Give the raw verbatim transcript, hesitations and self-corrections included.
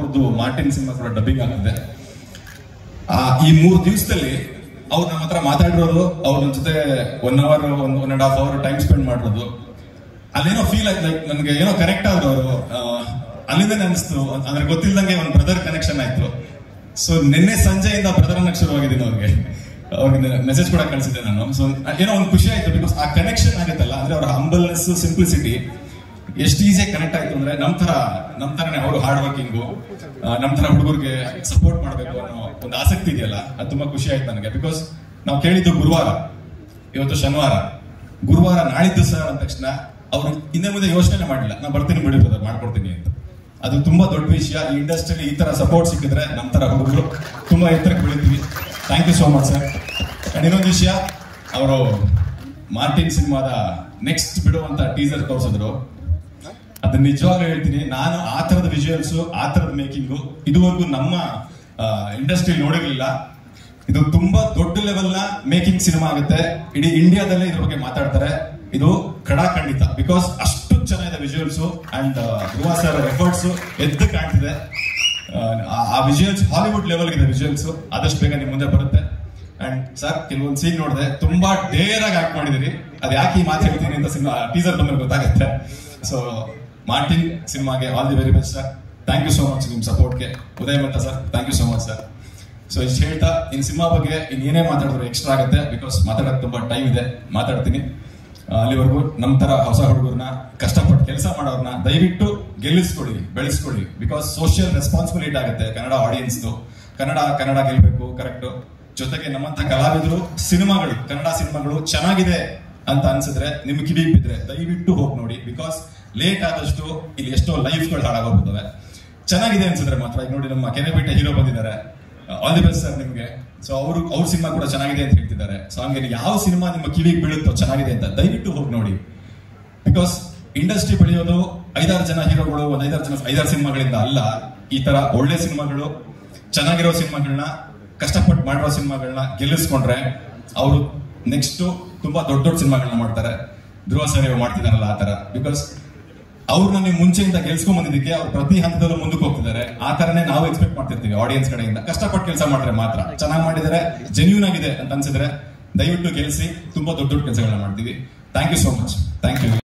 ಅವ್ರದ್ದು Martin cinema ಕೂಡ dubbing ಆಗ್ತಿದೆ. ಆ ಈ ಮೂರು ದಿವಸದಲ್ಲಿ ಅವ್ರು ನಮ್ಮ ಹತ್ರ ಮಾತಾಡಿರೋದು, ಅವ್ರ ಜೊತೆ one hour one one and half hour time spend ಮಾಡಿರೋದು, ಅಲ್ಲೇನೋ ಫೀಲ್ ಆಯ್ತು. ಲೈಕ್ ನನಗೆ ಏನೋ ಕನೆಕ್ಟ್ ಆದ್ರು ಅವರು. ಅಲ್ಲಿಂದನೇ ಅನಿಸ್ತು, ಅಂದ್ರೆ ಗೊತ್ತಿಲ್ಲದಂಗೆ ಒಂದು ಬ್ರದರ್ ಕನೆಕ್ಷನ್ ಆಯ್ತು. ಸೊ ನಿನ್ನೆ ಸಂಜೆಯಿಂದ ಬ್ರದರ್ ಅನ್ನಕ್ಕೆ ಶುರುವಾಗಿದ್ದೀನಿ ಅವ್ರಿಗೆ. ಅವ್ರಿಗೆ ಮೆಸೇಜ್ ಕೂಡ ಕಳಿಸಿದ್ದೆ ನಾನು. ಸೊ ಏನೋ ಒಂದು ಖುಷಿ ಆಯ್ತು, ಬಿಕಾಸ್ ಆ ಕನೆಕ್ಷನ್ ಆಗುತ್ತಲ್ಲ, ಅಂದ್ರೆ ಅವರ ಹಂಬಲ್ನೆಸ್, ಸಿಂಪ್ಲಿಸಿಟಿ ಎಷ್ಟು ಈಸಿಯಾಗಿ ಕನೆಕ್ಟ್ ಆಯ್ತು ಅಂದ್ರೆ ನಮ್ ತರ ನಮ್ ತರನೇ ಅವರು ಹಾರ್ಡ್ ವರ್ಕಿಂಗು, ನಮ್ ತರ ಹುಡುಗರಿಗೆ ಸಪೋರ್ಟ್ ಮಾಡ್ಬೇಕು ಅನ್ನೋ ಒಂದು ಆಸಕ್ತಿ ಇದೆಯಲ್ಲ, ಅದು ತುಂಬಾ ಖುಷಿ ಆಯ್ತು ನನಗೆ. ಬಿಕಾಸ್ ನಾವು ಕೇಳಿದ್ದು ಗುರುವಾರ, ಇವತ್ತು ಶನಿವಾರ, ಗುರುವಾರ ನಾಳಿದ್ದು ಸರ್ ಅಂದ ತಕ್ಷಣ ಅವ್ರು ಹಿಂದೆ ಮುಂದೆ ಯೋಚನೆ ಮಾಡಿಲ್ಲ, ನಾ ಬರ್ತೀನಿ ಬಿಡಿ ಬ್ರದರ್ ಮಾಡ್ಕೊಡ್ತೀನಿ ಅಂತ. ಅದು ತುಂಬಾ ದೊಡ್ಡ ವಿಷಯ. ಈ ಇಂಡಸ್ಟ್ರಿಯಲ್ಲಿ ಈ ತರ ಸಪೋರ್ಟ್ ಸಿಕ್ಕಿದ್ರೆ ನಮ್ ತರ ಹುಡುಗರು ತುಂಬಾ ಎತ್ತರಕ್ಕೆ ಬೆಳಿತೀವಿ. Thank you so much sir. And ಇನ್ನೊಂದು ವಿಷಯ, ಅವರು ಮಾರ್ಟಿನ್ ಸಿನಿಮಾದ ನೆಕ್ಸ್ಟ್ ಬಿಡುವಂತ ಟೀಸರ್ ತೋರಿಸಿದ್ರು. ಅದನ್ನ ನಿಜವಾಗ್ಲೂ ಹೇಳ್ತೀನಿ, ನಾನು ಆ ತರದ ವಿಜುವಲ್ಸ್, ಆ ತರದ ಮೇಕಿಂಗು ಇದುವರೆಗೂ ನಮ್ಮ ಇಂಡಸ್ಟ್ರಿ ನೋಡಿರ್ಲಿಲ್ಲ. ಇದು ತುಂಬಾ ದೊಡ್ಡ ಲೆವೆಲ್ ನ ಮೇಕಿಂಗ್ ಸಿನಿಮಾ ಆಗುತ್ತೆ. ಇಡೀ ಇಂಡಿಯಾದಲ್ಲೇ ಇದ್ರ ಬಗ್ಗೆ ಮಾತಾಡ್ತಾರೆ. ಇದು ಖಡಾಖಂಡಿತ, ಬಿಕಾಸ್ ಅಷ್ಟು ಚೆನ್ನಾಗಿದೆ visuals. And Dhruva sir efforts ಎದ್ದು ಕಾಣ್ತಿದೆ. ಆ ವಿಜುವಲ್ಸ್ ಹಾಲಿವುಡ್ ಲೆವೆಲ್ ಇದೆ ವಿಜುವಲ್ಸ್. ಆದಷ್ಟು ಬೇಗ ನಿಮ್ ಮುಂದೆ ಬರುತ್ತೆ. ಅಂಡ್ ಸರ್, ಕೆಲವೊಂದು ಸೀನ್ ನೋಡಿದೆ, ತುಂಬಾ ಡೇರ್ ಆಗಿ ಆಕ್ಟ್ ಮಾಡಿದಿರಿ. ಅದ್ ಯಾಕೆ ಈ ಮಾತು ಹೇಳ್ತೀನಿ ಅಂತ ಸಿನಿಮಾ ಟೀಸರ್ ಬಂದ್ರೆ ಗೊತ್ತಾಗುತ್ತೆ. ಸೊ ಮಾರ್ಟಿನ್ ಸಿನಿಮಾಗೆ all the very best sir. Thank you so much ನಿಮ್ ಸಪೋರ್ಟ್ಗೆ. ಉದಯ್ ಮತ್ತ sir, thank you so much sir. So ಇಷ್ಟು ಹೇಳ್ತಾ, ಇನ್ ಸಿನಿಮಾ ಬಗ್ಗೆ ಇನ್ನೇನೇ ಮಾತಾಡಿದ್ರು ಎಕ್ಸ್ಟ್ರಾ ಆಗುತ್ತೆ, ಬಿಕಾಸ್ ಮಾತಾಡೋಕೆ ತುಂಬಾ ಟೈಮ್ ಇದೆ, ಮಾತಾಡ್ತೀನಿ. ಅಲ್ಲಿವರೆಗೂ ನಮ್ ತರ ಹೊಸ ಹುಡುಗರನ್ನ, ಕಷ್ಟಪಟ್ಟು ಕೆಲಸ ಮಾಡೋರ್ನ ದಯವಿಟ್ಟು ಗೆಲ್ಲಿಸ್ಕೊಳ್ಳಿ, ಬೆಳೆಸ್ಕೊಳ್ಳಿ. ಬಿಕಾಸ್ ಸೋಷಿಯಲ್ ರೆಸ್ಪಾನ್ಸಿಬಿಲಿಟಿ ಆಗುತ್ತೆ ಕನ್ನಡ ಆಡಿಯನ್ಸ್. ಕನ್ನಡ ಕನ್ನಡ ಗೆಲ್ಬೇಕು, ಕರೆಕ್ಟ್. ಜೊತೆಗೆ ನಮ್ಮಂತ ಕಲಾವಿದರು ಸಿನಿಮಾಗಳು, ಕನ್ನಡ ಸಿನಿಮಾಗಳು ಚೆನ್ನಾಗಿದೆ ಅಂತ ಅನ್ಸಿದ್ರೆ, ನಿಮ್ ಕಿವಿ ಬಿದ್ರೆ ದಯವಿಟ್ಟು ಹೋಗಿ ನೋಡಿ. ಬಿಕಾಸ್ ಲೇಟ್ ಆದಷ್ಟು ಇಲ್ಲಿ ಎಷ್ಟೋ ಲೈಫ್ಗಳು ಹಾಳಾಗೋಗ್ಬಿಡ್ತವೆ. ಚೆನ್ನಾಗಿದೆ ಅನ್ಸಿದ್ರೆ ಮಾತ್ರ. ಈಗ ನೋಡಿ, ನಮ್ಮ ಕೆನೆಬಿಟ್ಟೆ ಹೀರೋ ಬಂದಿದ್ದಾರೆ, ಆಲ್ ದಿ ಬೆಸ್ಟ್ ಸರ್ ನಿಮ್ಗೆ. ಸೊ ಅವರು ಅವ್ರ ಸಿನಿಮಾ ಕೂಡ ಚೆನ್ನಾಗಿದೆ ಅಂತ ಹೇಳ್ತಿದ್ದಾರೆ. ಸೊ ಹಂಗೆ ಯಾವ ಸಿನಿಮಾ ನಿಮ್ಮ ಕಿವಿಗೆ ಬೀಳುತ್ತೋ ಚೆನ್ನಾಗಿದೆ ಅಂತ ದಯವಿಟ್ಟು ಹೋಗಿ ನೋಡಿ. ಬಿಕಾಸ್ ಇಂಡಸ್ಟ್ರಿ ಬೆಳೆಯೋದು ಐದಾರು ಜನ ಹೀರೋಗಳು, ಒಂದ್ ಐದಾರು ಜನ ಐದಾರು ಸಿನಿಮಾಗಳಿಂದ ಅಲ್ಲ. ಈ ತರ ಒಳ್ಳೆ ಸಿನಿಮಾಗಳು, ಚೆನ್ನಾಗಿರೋ ಸಿನಿಮಾಗಳನ್ನ, ಕಷ್ಟಪಟ್ಟು ಮಾಡಿರೋ ಸಿನಿಮಾಗಳನ್ನ ಗೆಲ್ಲಿಸ್ಕೊಂಡ್ರೆ ಅವರು ನೆಕ್ಸ್ಟ್ ತುಂಬಾ ದೊಡ್ಡ ದೊಡ್ಡ ಸಿನಿಮಾಗಳನ್ನ ಮಾಡ್ತಾರೆ. ಧ್ರುವ ಸರ್ ಇವಾಗ ಮಾಡ್ತಿದಾರಲ್ಲ ಆ ತರ. ಬಿಕಾಸ್ ಅವ್ರನ್ನ ನೀವು ಮುಂಚೆಯಿಂದ ಗೆಲ್ಸ್ಕೊಂಡ್ ಬಂದಿದ್ದಕ್ಕೆ ಅವ್ರು ಪ್ರತಿ ಹಂತದಲ್ಲೂ ಮುಂದಕ್ಕೆ ಹೋಗ್ತಿದ್ದಾರೆ. ಆ ತರನೇ ನಾವು ಎಕ್ಸ್ಪೆಕ್ಟ್ ಮಾಡ್ತಿರ್ತೀವಿ ಆಡಿಯನ್ಸ್ ಕಡೆಯಿಂದ. ಕಷ್ಟಪಟ್ಟು ಕೆಲಸ ಮಾಡಿದ್ರೆ ಮಾತ್ರ, ಚೆನ್ನಾಗಿ ಮಾಡಿದರೆ, ಜೆನ್ಯೂನ್ ಆಗಿದೆ ಅಂತ ಅನ್ಸಿದ್ರೆ ದಯವಿಟ್ಟು ಗೆಲ್ಸಿ. ತುಂಬಾ ದೊಡ್ಡ ದೊಡ್ಡ ಕೆಲಸಗಳನ್ನ ಮಾಡ್ತೀವಿ. Thank you so much. Thank you.